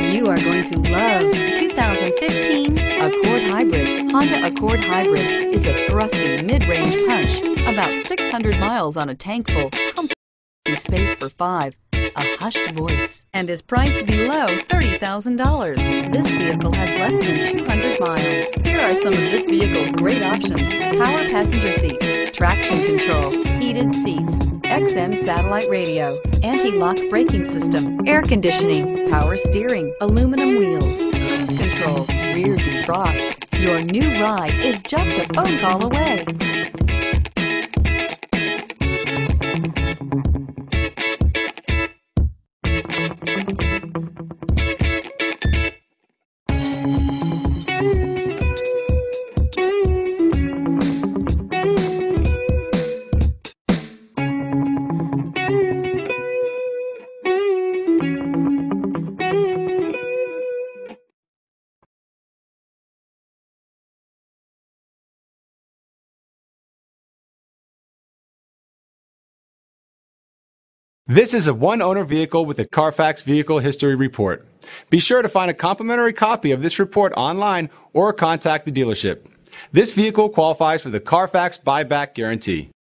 You are going to love the 2015 Accord Hybrid. Honda Accord Hybrid is a thrusty mid-range punch, about 600 miles on a tank full, comfortable space for 5, a hushed voice, and is priced below $30,000. This vehicle has less than 200 miles. Here are some of this vehicle's great options: power passenger seat, traction control, heated seats, XM satellite radio, anti-lock braking system, air conditioning, power steering, aluminum wheels, cruise control, rear defrost. Your new ride is just a phone call away. This is a one-owner vehicle with a Carfax Vehicle History Report. Be sure to find a complimentary copy of this report online or contact the dealership. This vehicle qualifies for the Carfax Buyback Guarantee.